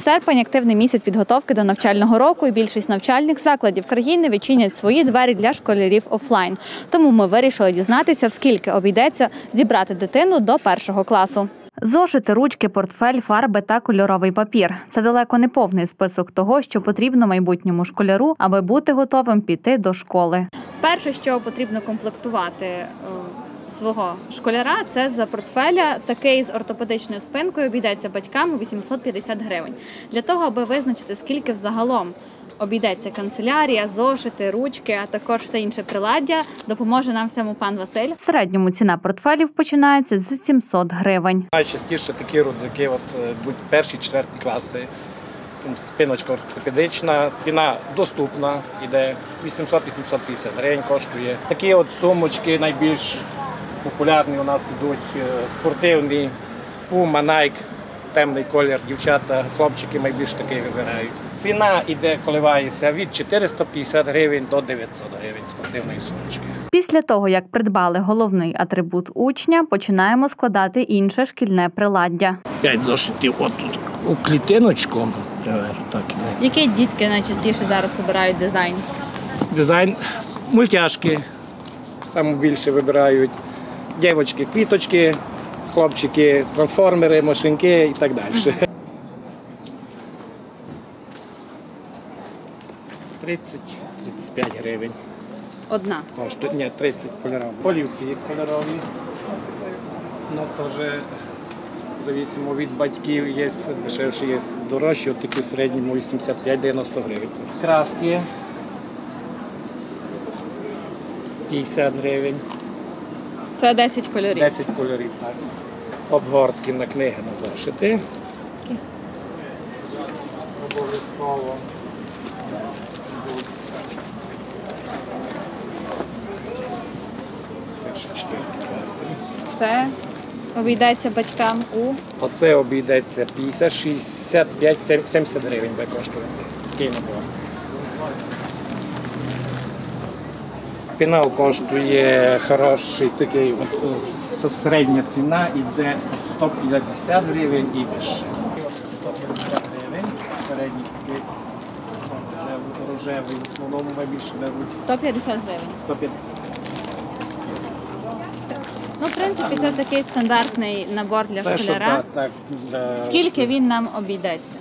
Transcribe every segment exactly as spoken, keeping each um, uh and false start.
Серпень – активний місяць підготовки до навчального року, і більшість навчальних закладів країни відчинять свої двері для школярів офлайн. Тому ми вирішили дізнатися, в скільки обійдеться зібрати дитину до першого класу. Зошити, ручки, портфель, фарби та кольоровий папір – це далеко не повний список того, що потрібно майбутньому школяру, аби бути готовим піти до школи. Перше, що потрібно комплектувати свого школяра, це за портфеля. Такий з ортопедичною спинкою обійдеться батькам вісімсот п'ятдесят гривень. Для того, аби визначити, скільки взагалом обійдеться канцелярія, зошити, ручки, а також все інше приладдя, допоможе нам в цьому пан Василь. В середньому ціна портфелів починається з сімсот гривень. Найчастіше такі рюкзаки, от будь перші, четверті класи, спиночка ортопедична, ціна доступна, йде вісімсот - вісімсот п'ятдесят гривень коштує. Такі от сумочки найбільш популярні у нас йдуть, спортивні, Puma, Nike, темний колір, дівчата, хлопчики найбільш такий вибирають. Ціна йде, коливається від чотириста п'ятдесят гривень до дев'ятсот гривень спортивної сумочки. Після того, як придбали головний атрибут учня, починаємо складати інше шкільне приладдя. П'ять зошитів отут у клітиночку. Так, які дітки найчастіше зараз обирають дизайн? Дизайн мультяшки найбільше вибирають. Дівчатки, квіточки, хлопчики, трансформери, машинки і так далі. тридцять - тридцять п'ять гривень. Одна? Ні, тридцять кольорові. Олівці кольорові. Ну, теж залежно від батьків, є дешевші, є дорожчі, от такі в середньому вісімдесят п'ять - дев'яносто гривень. Краски п'ятдесят гривень. Це десять кольорів? десять кольорів, так. Обгортки на книги, на зошити. Обов'язково. Перші, четверті класи. Це обійдеться батькам у? Оце обійдеться п'ятдесят, шістдесят п'ять, сімдесят гривень буде коштувати. Такий набор. Пенал коштує хороший, такий, от, середня ціна йде сто п'ятдесят гривень і вище. сто п'ятдесят гривень, середній такий рожевий, в основному найбільше беруть. сто п'ятдесят гривень? сто п'ятдесят гривень. Ну, в принципі, це такий стандартний набор для це, школяра. Що, так, для... Скільки він нам обійдеться?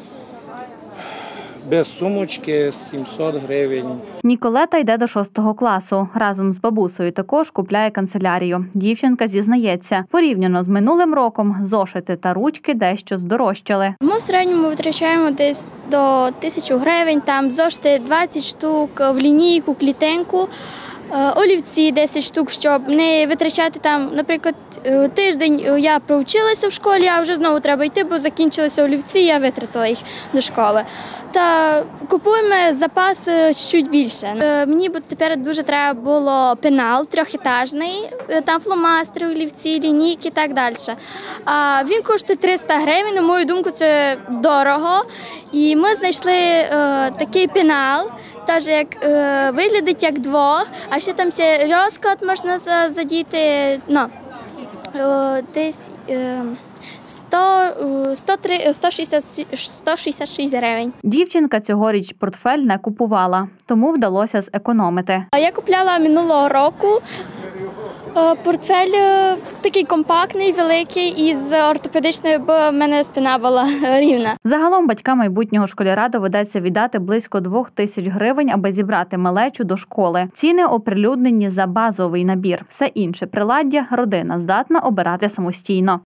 Без сумочки сімсот гривень. Ніколета йде до шостого класу. Разом з бабусею також купляє канцелярію. Дівчинка зізнається, порівняно з минулим роком зошити та ручки дещо здорожчали. Ми в середньому витрачаємо десь до тисячі гривень, там зошити двадцять штук, в лінійку, клітинку, олівці десять штук, щоб не витрачати там, наприклад, тиждень я проучилася в школі, а вже знову треба йти, бо закінчилися олівці, я витратила їх до школи. Та купуємо запас чуть більше. Мені тепер дуже треба було пенал трьохетажний, там фломастери, олівці, лінійки і так далі. А він коштує триста гривень, на мою думку, це дорого. І ми знайшли е, такий пенал, теж як е, виглядить як двох, а ще там ще розклад можна задіти, ну, е, десь е, сто шістдесят шість гривень. Дівчинка цьогоріч портфель не купувала, тому вдалося зекономити. Я купляла минулого року портфель такий компактний, великий, із ортопедичною, бо в мене спина була рівна. Загалом батькам майбутнього школяра доведеться віддати близько двох тисяч гривень, аби зібрати малечу до школи. Ціни оприлюднені за базовий набір. Все інше приладдя родина здатна обирати самостійно.